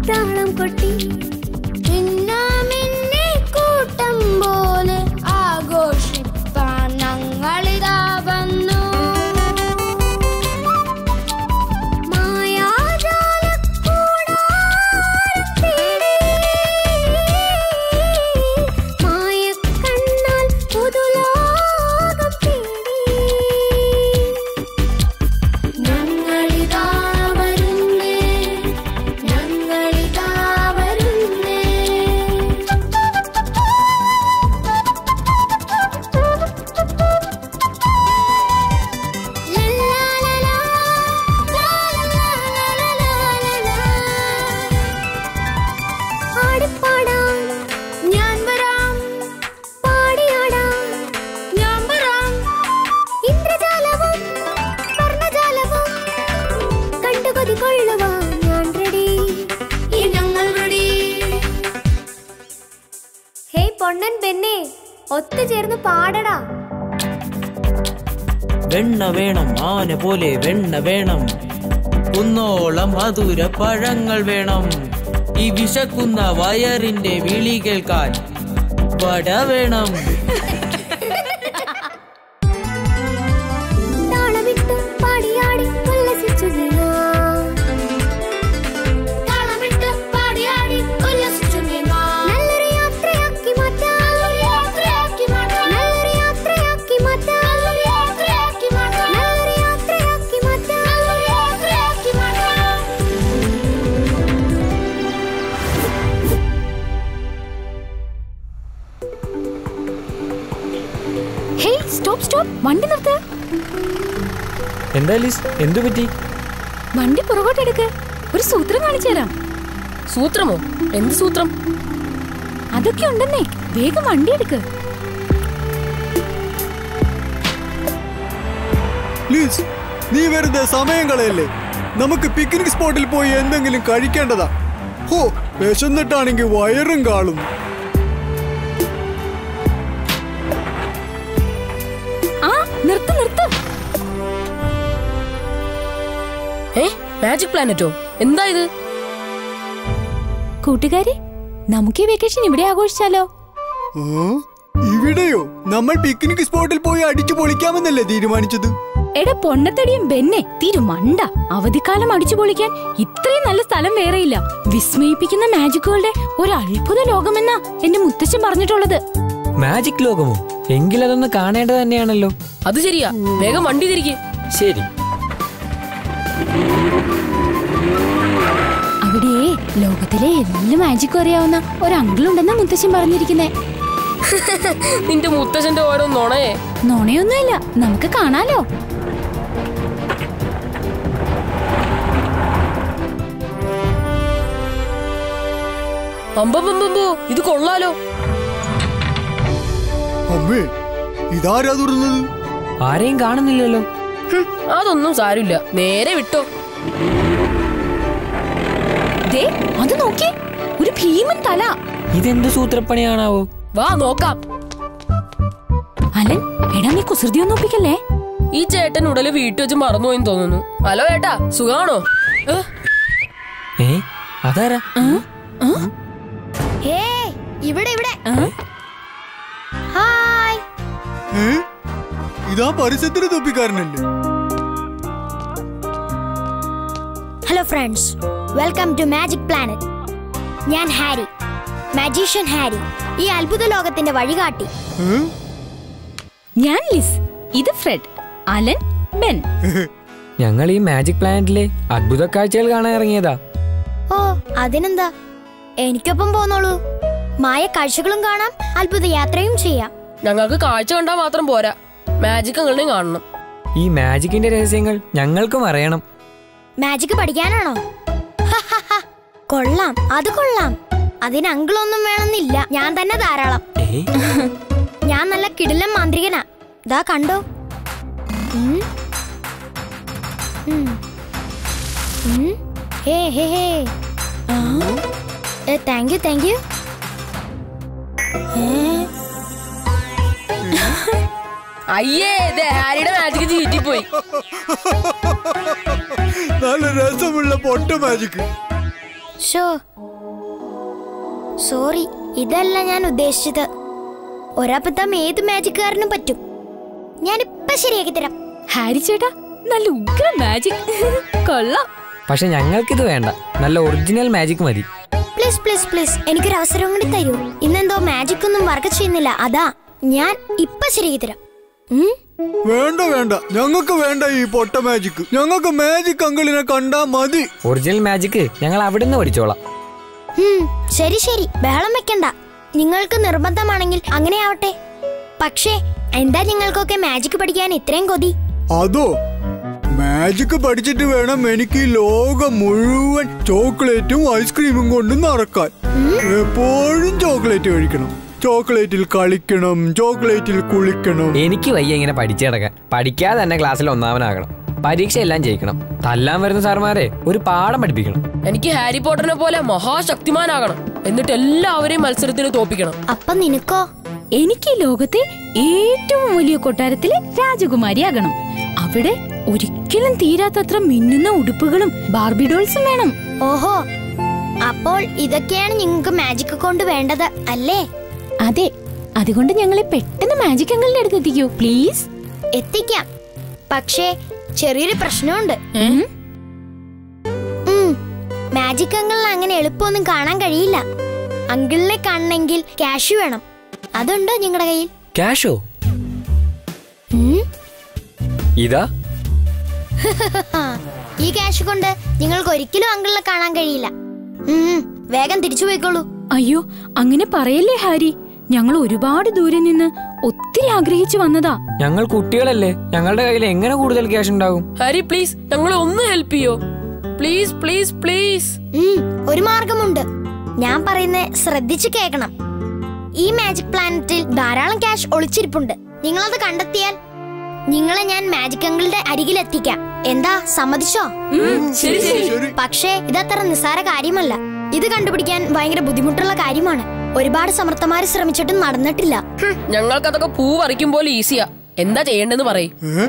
താളം കൊട്ടി മിന്നെ കൂട്ടം പോലെ ആഘോഷിപ്പാൻ ഞങ്ങളിതാ വന്നു. ഒത്തുചേർന്ന് പാടടാ. വെണ്ണ വേണം ആന പോലെ വെണ്ണ വേണം, കുന്നോളം മധുര പഴങ്ങൾ വേണം, ഈ വിശക്കുന്ന വയറിന്റെ വിളി കേൾക്കാൻ വട വേണം. വണ്ടി നിർത്ത്. എന്താ ലിസ്, എന്തു പറ്റി? വണ്ടി പുറകോട്ടെടുക്ക്, ഒരു സൂത്രം കാണിച്ചു തരാം. സൂത്രമോ? എന്ത് സൂത്രം? അതൊക്കെ ഉണ്ടെന്നേ, വേഗം വണ്ടി എടുക്ക്. ലിസ്, നീ വെറുതെ സമയം കളയല്ലേ, നമുക്ക് പിക്നിക് സ്പോട്ടിൽ പോയി എന്തെങ്കിലും കഴിക്കേണ്ടതാ. ഹോ, വിശന്നിട്ടാണെങ്കിൽ വയറും കാളും. നിർത്ത് നിർത്ത്. മാജിക് പ്ലാനറ്റോ? എന്താ ഇത്? കൂട്ടുകാരെ, നമുക്ക് ഈ വെക്കേഷൻ ഇവിടെ ആഘോഷിച്ചാലോ? ഇവിടെയോ? നമ്മൾ പിക്നിക് സ്പോട്ടിൽ പോയി അടിച്ചു പൊളിക്കാമെന്നല്ലേ തീരുമാനിച്ചത്? എടാ പൊണ്ണത്തടിയും ബെന്നെ, തിരുമണ്ട. അവധിക്കാലം അടിച്ചു പൊളിക്കാൻ ഇത്രയും നല്ല സ്ഥലം വേറെയില്ല. വിസ്മയിപ്പിക്കുന്ന മാജിക്കുകളുടെ ഒരു അത്ഭുത ലോകമെന്നാ എന്റെ മുത്തച്ഛൻ പറഞ്ഞിട്ടുള്ളത്. മാജിക് ലോകമോ? എങ്കിലതൊന്ന് കാണേണ്ടത് തന്നെയാണല്ലോ. അത് ശരിയാ, വേഗം വണ്ടി തിരികെ. ശരി. അവിടെ ലോകത്തിലെ എല്ലാ മാജിക്കും അറിയാവുന്ന ഒരു അങ്കിൾ ഉണ്ടെന്നാ മുത്തശ്ശൻ പറഞ്ഞിരിക്കുന്നേ. നിന്റെ മുത്തശ്ശന്റെ ഓരോ നുണയെ. നുണയൊന്നുമില്ല, നമുക്ക് കാണാലോ. അമ്പോ, ഇത് കൊള്ളാലോ. അമ്മേ, ഇതാരാ തുറന്നത്? ആരെയും കാണുന്നില്ലല്ലോ. അതൊന്നും സാരമില്ല, നേരെ വിട്ടോ. അത് നോക്കി, ഒരു ഭീമൻ തല. ഇതെന്ത് സൂത്രപ്പണിയാണാവോ? വാ നോക്കാം. അലൻ, എടാ നീ കുസൃതിയൊന്നും ഒപ്പിക്കല്ലേ. ഈ ചേട്ടൻ ഉടല് വീട്ടിൽ വെച്ച് മറന്നുപോയെന്ന് തോന്നുന്നു. ഹലോ ഏട്ടാ, സുഖാണോ? അതാരാ? ഇവിടെ ഹായ്. ഇതാ പരിസരത്തിന് തൊപ്പിക്കാരനല്ലേ? Hello friends, welcome to magic planet. ഞാൻ ഹാരി, മാജീഷ്യൻ ഹാരി, ഈ അത്ഭുത ലോകത്തിന്റെ വഴികാട്ടി. ഞാൻ ലിസ്, ഇത് ഫ്രെഡ്, അലൻ, ബെൻ. ഞങ്ങൾ ഈ മാജിക് പ്ലാനറ്റിലെ അത്ഭുത കാഴ്ചകൾ കാണാൻ ഇറങ്ങിയതാ. ഓ, അതിനെന്താ, എനിക്കൊപ്പം പോന്നോളൂ. മായ കാഴ്ചകളും കാണാം, അത്ഭുത യാത്രയും ചെയ്യാം. ഞങ്ങൾക്ക് കാഴ്ച കണ്ടാൽ മാത്രം പോരാ, മാജിക് നിങ്ങളെയും കാണണം. ഈ മാജിക്കിന്റെ രഹസ്യങ്ങൾ ഞങ്ങൾക്കും അറിയണം. മാജിക് പഠിക്കാനാണോ? കൊള്ളാം, അത് കൊള്ളാം. അതിന് അങ്കിളൊന്നും വേണമെന്നില്ല, ഞാൻ തന്നെ ധാരാളം. ഞാൻ നല്ല കിടിലൻ മാന്ത്രികനാ, ദാ കണ്ടോ. Thank you. അയ്യേ, ഹാരിയുടെ മാജിക് ചീറ്റിപ്പോയി. നല്ല രസമുള്ള പൊട്ട മാജിക്. സോറി, ഇതല്ല ഞാൻ ഉദ്ദേശിച്ചത്. ഒരബദ്ധം ഏത് മാജിക്കാരനും പറ്റും. ഞാനിപ്പോ ശരിയാക്കി തരാം. ഹാരി ചേട്ടാ, നല്ല ഉഗ്ര മാജിക്. കൊള്ളാം. പക്ഷെ ഞങ്ങൾക്കിത് വേണ്ട, നല്ല ഒറിജിനൽ മാജിക് മതി. പ്ലീസ് പ്ലീസ് പ്ലീസ്, എനിക്കൊരു അവസരം കൂടി തരൂ. ഇന്നെന്തോ മാജിക് ഒന്നും വർക്ക് ചെയ്യുന്നില്ല, അതാ. ഞാൻ ഇപ്പൊ ശരിയാക്കി തരാം. വേണ്ട വേണ്ട, ഞങ്ങൾക്ക് വേണ്ട ഈ പൊട്ട മാജിക്. ഞങ്ങൾക്ക് മാജിക് അങ്കിളിനെ കണ്ടാ മതി. ഒറിജിനൽ മാജിക് ഞങ്ങൾ അവിടുന്ന് പഠിച്ചോളാം. ശരി ശരി, ബഹളം വെക്കണ്ട. നിങ്ങൾക്ക് നിർബന്ധമാണെങ്കിൽ അങ്ങനെ ആവട്ടെ. പക്ഷേ എന്താ നിങ്ങൾക്കൊക്കെ മാജിക് പഠിക്കാൻ ഇത്രയും കൊതി? അതോ, മാജിക് പഠിച്ചിട്ട് വേണം എനിക്ക് ഈ ലോകം മുഴുവൻ ചോക്ലേറ്റും ഐസ്ക്രീമും കൊണ്ട് നടക്കാൻ. എപ്പോഴും ചോക്ലേറ്റ് കഴിക്കണം, ചോക്ലേറ്റിൽ കളിക്കണം, ചോക്ലേറ്റിൽ കുളിക്കണം. എനിക്ക് വയ്യ ഇങ്ങനെ പഠിച്ചു കിടക്കാൻ. പഠിക്കാതെ തന്നെ ക്ലാസ്സിൽ ഒന്നാമനാകണം, പരീക്ഷ എല്ലാം ജയിക്കണം. തല്ലാൻ വരുന്ന സാർമാരെ ഒരു പാഠം പഠിപ്പിക്കണം. എനിക്ക് ഹാരി പോട്ടറിനെ പോലെ മഹാശക്തിമാനാകണം. എന്നിട്ട് എല്ലാവരെയും മത്സരത്തിന് തോപ്പിക്കണം. അപ്പൊ നിനക്കോ? എനിക്ക് ലോകത്തെ ഏറ്റവും വലിയ കൊട്ടാരത്തിലെ രാജകുമാരിയാകണം. അവിടെ ഒരിക്കലും തീരാത്തത്ര മിന്നുന്ന ഉടുപ്പുകളും ബാർബി ഡോൾസും വേണം. ഓഹോ, അപ്പോൾ ഇതൊക്കെയാണ് നിങ്ങൾക്ക് മാജിക് കൊണ്ട് വേണ്ടത് അല്ലേ? അതെ, അതുകൊണ്ട് ഞങ്ങളെ പെട്ടെന്ന് മാജിക് അങ്കിളിന്റെ അടുത്ത് എത്തിക്കൂ പ്ലീസ്. എത്തിക്കാം, പക്ഷേ ചെറിയൊരു പ്രശ്നമുണ്ട്. മാജിക് അങ്കിളിനെ അങ്ങനെ എളുപ്പമൊന്നും കാണാൻ കഴിയില്ല. അങ്കിളിനെ കാണണമെങ്കിൽ ക്യാഷ് വേണം. അതുണ്ടോ നിങ്ങളുടെ കയ്യിൽ? ക്യാഷോ? ഇതാ. ഈ ക്യാഷ് കൊണ്ട് നിങ്ങൾക്ക് ഒരിക്കലും അങ്കിളിനെ കാണാൻ കഴിയില്ല. വേഗം തിരിച്ചു പോയിക്കോളൂ. അയ്യോ, അങ്ങനെ പറയല്ലേ ഹാരി. ഞങ്ങൾ ഒരുപാട് ദൂരെ നിന്ന് ഒത്തിരി ആഗ്രഹിച്ചു വന്നതാ. ഞങ്ങൾ കുട്ടികളല്ലേ, ഞങ്ങളുടെ കയ്യിൽ എങ്ങനെ കൂടുതൽ ക്യാഷ് ഉണ്ടാകും? ഹാരി പ്ലീസ്, ഞങ്ങളെ ഒന്ന് ഹെൽപ്പ് ചെയ്യോ? Please please please. ഒരു മാർഗമുണ്ട്. ഞാൻ പറയുന്നത് ശ്രദ്ധിച്ചു കേൾക്കണം. ഈ മാജിക് പ്ലാനറ്റിൽ ധാരാളം ക്യാഷ് ഒളിച്ചിരിപ്പുണ്ട്. നിങ്ങളത് കണ്ടെത്തിയാൽ നിങ്ങളെ ഞാൻ മാജിക് അങ്കിളുടെ അരികിൽ എത്തിക്കാം. എന്താ, സമ്മതിച്ചോ? ശരി ശരി. പക്ഷേ ഇതത്ര നിസ്സാര കാര്യമല്ല. ഇത് കണ്ടുപിടിക്കാൻ ഭയങ്കര ബുദ്ധിമുട്ടുള്ള കാര്യമാണ്. ഒരുപാട് സമർത്ഥമാര് ശ്രമിച്ചിട്ടും നടന്നിട്ടില്ല. ഞങ്ങൾക്കതൊക്കെ പൂ പറിക്കും പോലെ ഈസിയാ. എന്താ ചെയ്യേണ്ടെന്ന് പറയും.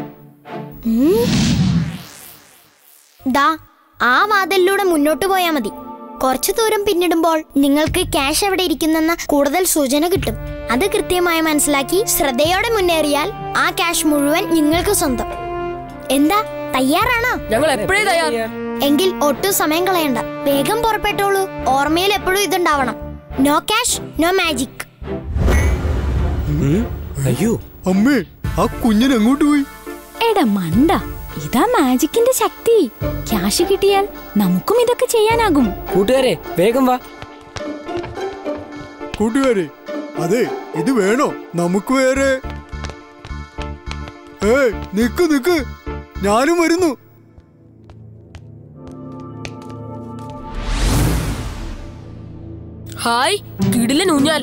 ദാ ആ വാതിലിലൂടെ മുന്നോട്ട് പോയാ മതി. കുറച്ചു ദൂരം പിന്നിടുമ്പോൾ നിങ്ങൾക്ക് ക്യാഷ് എവിടെ ഇരിക്കുന്നെന്ന കൂടുതൽ സൂചന കിട്ടും. അത് കൃത്യമായി മനസ്സിലാക്കി ശ്രദ്ധയോടെ മുന്നേറിയാൽ ആ ക്യാഷ് മുഴുവൻ നിങ്ങൾക്ക് സ്വന്തം. എന്താ, തയ്യാറാണോ? ഞങ്ങൾ എപ്പോഴേ തയ്യാർ. എങ്കിൽ ഒട്ടും സമയം കളയണ്ട, വേഗം പുറപ്പെട്ടോളൂ. ഓർമ്മയിൽ എപ്പോഴും ഇതുണ്ടാവണം. No cash no magic. അയ്യോ അമ്മേ, ആ കുഞ്ഞൻ എങ്ങോട്ട് പോയി? എടാ മണ്ട, ഇതാ മാജിക്കിന്റെ ശക്തി. ക്യാഷ് കിട്ടിയാൽ നമുക്കും ഇതൊക്കെ ചെയ്യാനാകും. കൂട്ടുകാരെ, വേഗം വാ. കൂട്ടുകാരെ, അതെ, ഇത് വേണോ? നമുക്ക് വേറെ. നിക്ക് നിക്ക്, ഞാനും വരുന്നു. ഹായ്, കിടിലൻ ഊഞ്ഞാൽ.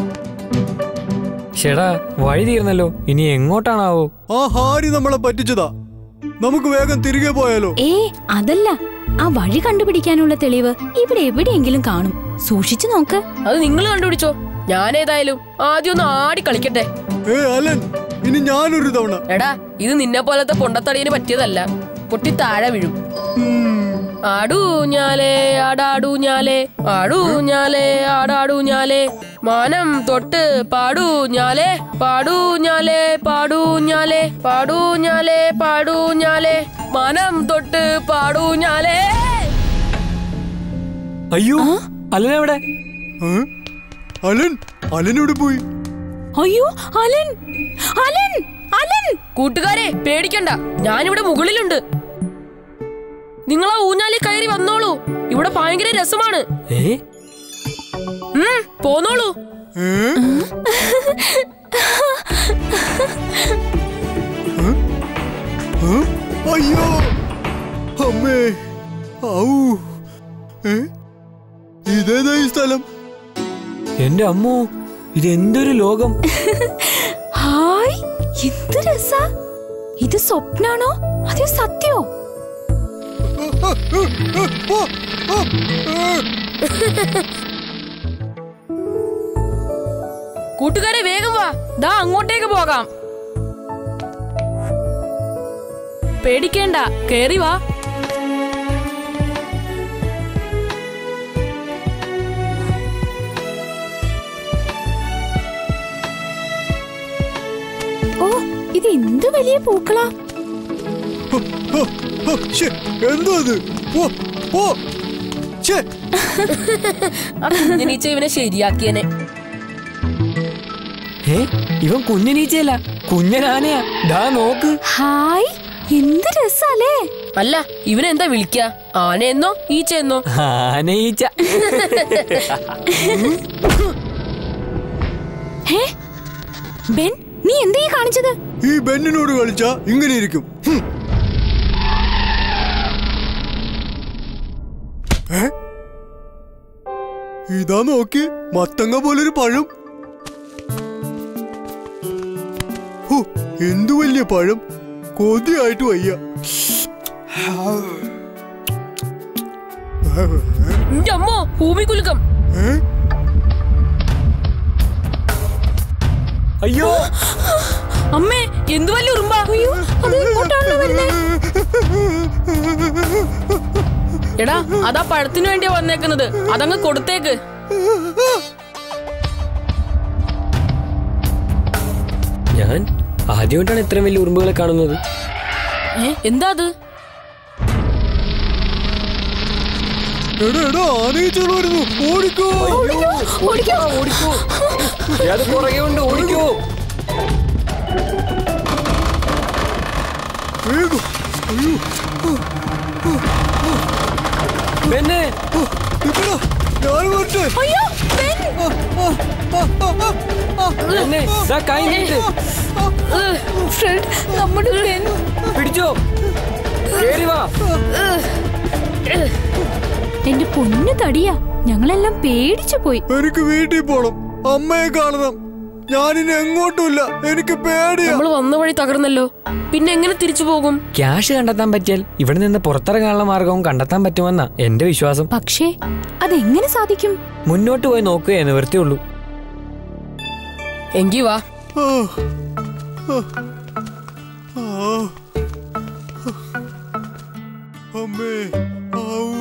ഷെടാ, വഴി തീർന്നല്ലോ. ഇനി എങ്ങോട്ടാണാവോ? ആ ഹാരി നമ്മളെ പറ്റിച്ചതാ. നമുക്ക് വേഗം തിരികെ പോയാലോ? അതല്ല, ആ വഴി കണ്ടുപിടിക്കാനുള്ള തെളിവ് ഇവിടെ എവിടെയെങ്കിലും കാണും. സൂക്ഷിച്ചു നോക്ക്. അത് നിങ്ങൾ കണ്ടുപിടിച്ചോ. ഞാനേതായാലും ആദ്യം ഒന്ന് ആടി കളിക്കട്ടെ. അലൻ, ഇനി ഞാനൊരു തവണ. എടാ, ഇത് നിന്നെ പോലത്തെ പൊണ്ടത്തടിയന് പറ്റിയതല്ല. പൊട്ടി താഴെ വീഴും. ആടൂഞ്ഞാലേ ആടാടൂഞ്ഞാലേ, ആടൂഞ്ഞാലേ ആടാടൂഞ്ഞാലേ, മാനം തൊട്ട് പാടൂഞ്ഞാലേ, പാടൂഞ്ഞാലേ പാടൂഞ്ഞാലേ, പാടൂഞ്ഞാലേ പാടൂഞ്ഞാലേ, മാനം തൊട്ട് പാടൂഞ്ഞാലേ. അയ്യോ, അലനെവിടെ? അലൻ, അലനോട് പോയി. അയ്യോ, അലൻ അലൻ അലൻ. കൂട്ടുകാരെ, പേടിക്കണ്ട, ഞാനിവിടെ മുകളിലുണ്ട്. നിങ്ങൾ ആ ഊഞ്ഞാലിൽ കയറി വന്നോളൂ. ഇവിടെ ഭയങ്കര രസമാണ്. പോന്നോളൂ. അയ്യോ അമ്മേ, ഇതേതാ ഈ സ്ഥലം? എന്റെ അമ്മോ, ഇതെന്തൊരു ലോകം. ഹായ്, എന്ത് രസാ. ഇത് സ്വപ്നാണോ അതോ സത്യോ? കൂട്ടുകാരെ, വേഗം വാ. ദാ അങ്ങോട്ടേക്ക് പോകാം. പേടിക്കേണ്ട, കേറി വാ. ഇത് എന്ത് വലിയ പൂക്കളാ. എന്തോ അത്? കുഞ്ഞനീച്ച ഇവനെ ശരിയാക്കിയനെ. ഇവൻ കുഞ്ഞനീച്ചയല്ല, കുഞ്ഞനാനയാ. ദാ നോക്ക്. ഹായ്, എന്ത് രസാലേ. അല്ല, ഇവനെന്താ വിളിക്ക? ആനയെന്നോ ഈച്ചയെന്നോ? ആനയീച്ച. ബെൻ, നീ എന്താ ഈ കാണിച്ചത്? ഈ ബെന്നിനോട് കളിച്ചാ ഇങ്ങനെ ഇരിക്കും. ഇതാ നോക്കി, മത്തങ്ങ പോലൊരു പഴം. എന്തു വലിയ പഴം, കൊതിയായിട്ട് വയ്യ. അമ്മോ, ഭൂമികുലുക്കം. അയ്യോ അമ്മേ, എന്ത് വലിയ ഉറുമ്പാ. എടാ, അതാ പഴത്തിനു വേണ്ടിയാ വന്നേക്കുന്നത്. അതങ്ങ് കൊടുത്തേക്ക്. ഞാൻ ആദ്യമായിട്ടാണ് ഇത്രയും വലിയ ഉറുമ്പുകളെ കാണുന്നത്. എന്താ അത്? ഓടിക്കോ. പുറകെ ഉണ്ട്, ഓടിക്കോ. ബെന്നെ, കൈ നീട്ട്. പിടിച്ചോ, കേറി വാ. എന്റെ പൊന്നു തടിയാ, ഞങ്ങളെല്ലാം പേടിച്ചു പോയി. എനിക്ക് വീട്ടിൽ പോണം, അമ്മയെ കാണണം. ഞാനിനി എങ്ങോട്ടുമില്ല, എനിക്ക് പേടിയാ. നമ്മൾ വന്ന വഴി തകർന്നല്ലോ, പിന്നെ എങ്ങനെ തിരിച്ചു പോകും? ക്യാഷ് കണ്ടെത്താൻ പറ്റിയാൽ ഇവിടെ നിന്ന് പുറത്തിറങ്ങാനുള്ള മാർഗവും കണ്ടെത്താൻ പറ്റുമെന്നാ എന്റെ വിശ്വാസം. പക്ഷേ അതെങ്ങനെ സാധിക്കും? മുന്നോട്ട് പോയി നോക്കുക നിവൃത്തിയുള്ളൂ. എങ്കി വാ. അമ്മേ, ആവൂ.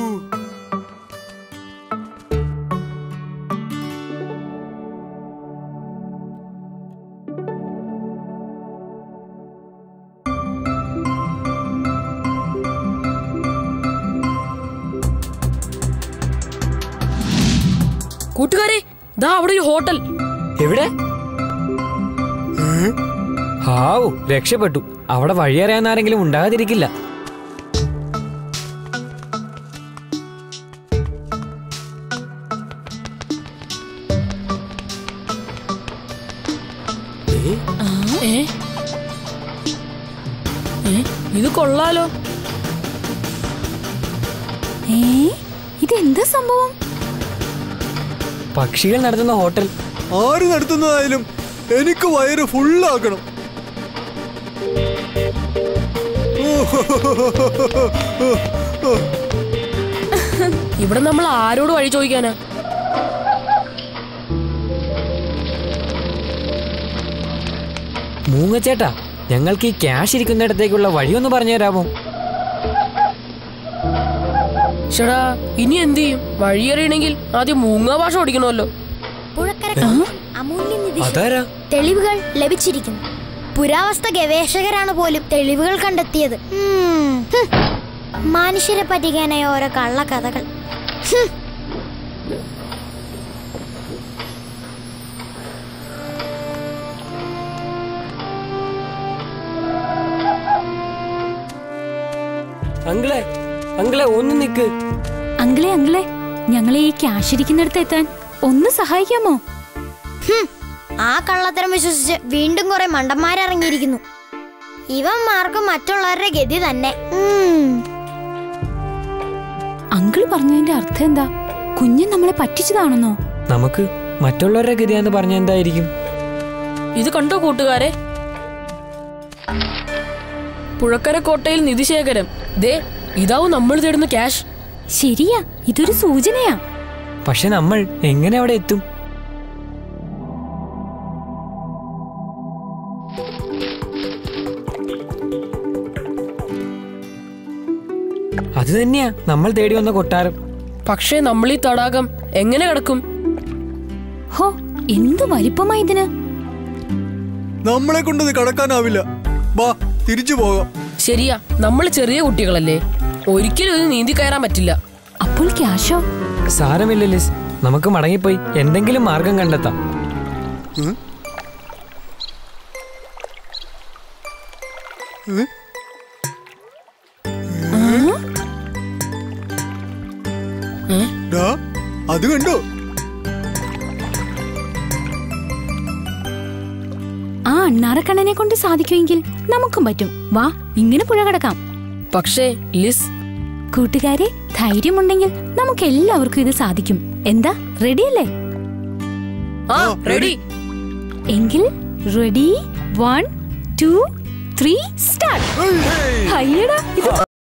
കൂട്ടുകാരെ, ദാ അവിടെ ഒരു ഹോട്ടൽ. എവിടെ? ഹാവു, രക്ഷപ്പെട്ടു. അവിടെ വഴിയറിയാൻ ആരെങ്കിലും ഉണ്ടാകാതിരിക്കില്ല. ഇത് കൊള്ളാലോ. ഇതെന്താ സംഭവം? പക്ഷികൾ നടത്തുന്ന ഹോട്ടൽ. ആര് നടത്തുന്നതായാലും എനിക്ക് വയറ് ഫുള്ളാക്കണം. ഇവിടെ നമ്മൾ ആരോട് വഴി ചോദിക്കാനാ? മൂങ്ങച്ചേട്ടാ, ഞങ്ങൾക്ക് ഈ ക്യാഷ് ഇരിക്കുന്നിടത്തേക്കുള്ള വഴിയൊന്ന് പറഞ്ഞു തരാമോ? ചേടാ, ഇനി എന്ത് ചെയ്യും? വഴിയറിയണമെങ്കിൽ ആദ്യം മൂങ്ങ ഭാഷ ഓടിക്കണമല്ലോ. അതാരാ? തെളിവുകൾ ലഭിച്ചിരിക്കുന്നു. പുരാവസ്തു ഗവേഷകരാണ് പോലും തെളിവുകൾ കണ്ടെത്തിയത്. മനുഷ്യരെ പറ്റിക്കാനായ ഓരോ കള്ളക്കഥകൾ. അങ്കിളെ, അങ്കിളെ ഒന്ന് നിക്ക്. അങ്കിളെ, അങ്കിളെ, ഞങ്ങളെ ഈ ക്യാഷ് ഇരിക്കുന്നിടത്ത് എത്താൻ ഒന്ന് സഹായിക്കാമോ? ആ കള്ളത്തരം വിശ്വസിച്ച് വീണ്ടും കുറെ മണ്ടന്മാരിറങ്ങിയിരിക്കുന്നു. ഇവന്മാർക്ക് മറ്റുള്ളവരുടെ ഗതി തന്നെ. അങ്കിള് പറഞ്ഞതിന്റെ അർത്ഥം എന്താ? കുഞ്ഞൻ നമ്മളെ പറ്റിച്ചതാണെന്നോ? നമുക്ക് മറ്റുള്ളവരുടെ ഗതിയാന്ന് പറഞ്ഞ എന്തായിരിക്കും? ഇത് കണ്ടോ കൂട്ടുകാരെ? പുഴക്കര കോട്ടയിൽ നിധിശേഖരം. ദേ, ഇതാവും നമ്മൾ തേടുന്ന ക്യാഷ്. ശരിയാ, ഇതൊരു സൂചനയാ. പക്ഷെ നമ്മൾ എങ്ങനെ അവിടെ എത്തും? അത് തന്നെയാ നമ്മൾ തേടി വന്ന കൊട്ടാരം. പക്ഷേ നമ്മൾ ഈ തടാകം എങ്ങനെ കിടക്കും? ഹോ, എന്ത് വലിപ്പമാ ഇതിന്! നമ്മളെ കൊണ്ടത് കടക്കാനാവില്ല. വാ തിരിച്ചു പോകാം. ശരിയാ, നമ്മൾ ചെറിയ കുട്ടികളല്ലേ, ഒരിക്കലും ഇത് നീന്തി കയറാൻ പറ്റില്ല. അപ്പോൾ ക്യാഷോ? സാരമില്ല ലിസ്, നമുക്ക് മടങ്ങിപ്പോയി എന്തെങ്കിലും മാർഗം കണ്ടെത്താം. അത് കണ്ടോ? ആ അണ്ണാറക്കണ്ണനെ കൊണ്ട് സാധിക്കുമെങ്കിൽ നമുക്കും പറ്റും. വാ, ഇങ്ങനെ പുഴ കടക്കാം. പക്ഷേ ലിസ്, കൂട്ടുകാരെ, ധൈര്യമുണ്ടെങ്കിൽ നമുക്ക് എല്ലാവർക്കും ഇത് സാധിക്കും. എന്താ, റെഡിയല്ലേ? ആ റെഡി. എങ്കിൽ റെഡി, 1 2 3 സ്റ്റാർട്ട്. അയ്യടാ, ഇത്